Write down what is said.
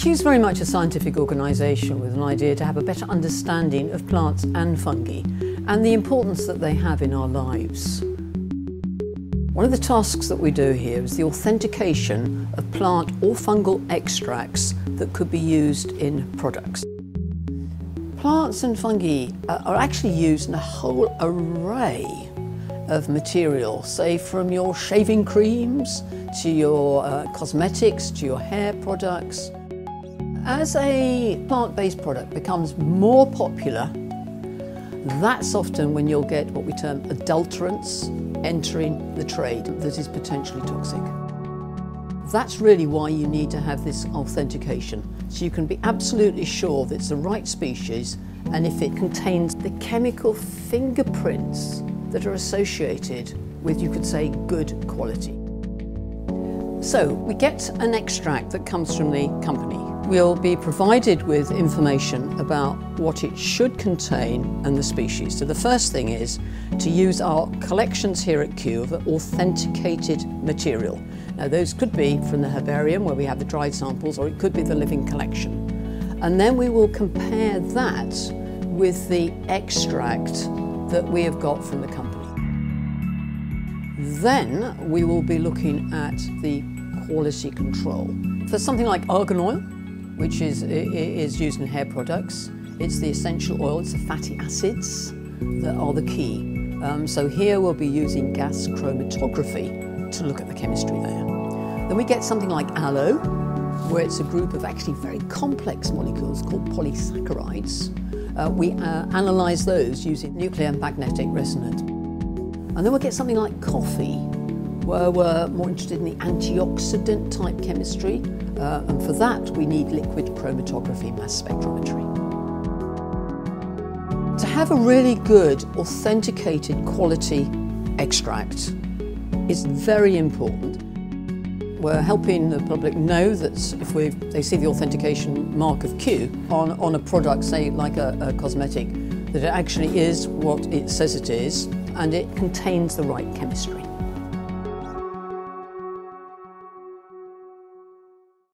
Kew is very much a scientific organisation with an idea to have a better understanding of plants and fungi and the importance that they have in our lives. One of the tasks that we do here is the authentication of plant or fungal extracts that could be used in products. Plants and fungi are actually used in a whole array of material, say from your shaving creams to your cosmetics to your hair products. As a plant-based product becomes more popular, that's often when you'll get what we term adulterants entering the trade that is potentially toxic. That's really why you need to have this authentication, so you can be absolutely sure that it's the right species and if it contains the chemical fingerprints that are associated with, you could say, good quality. So we get an extract that comes from the company. We'll be provided with information about what it should contain and the species. So the first thing is to use our collections here at Kew of authenticated material. Now those could be from the herbarium where we have the dried samples, or it could be the living collection. And then we will compare that with the extract that we have got from the company. Then we will be looking at the quality control. For something like argan oil, which is used in hair products, it's the essential oil, it's the fatty acids that are the key. So here we'll be using gas chromatography to look at the chemistry there. Then we get something like aloe, where it's a group of actually very complex molecules called polysaccharides. We analyse those using nuclear magnetic resonance. And then we'll get something like coffee, where we're more interested in the antioxidant type chemistry, and for that we need liquid chromatography mass spectrometry. To have a really good authenticated quality extract is very important. We're helping the public know that if they see the authentication mark of Kew on a product, say like a cosmetic, that it actually is what it says it is and it contains the right chemistry.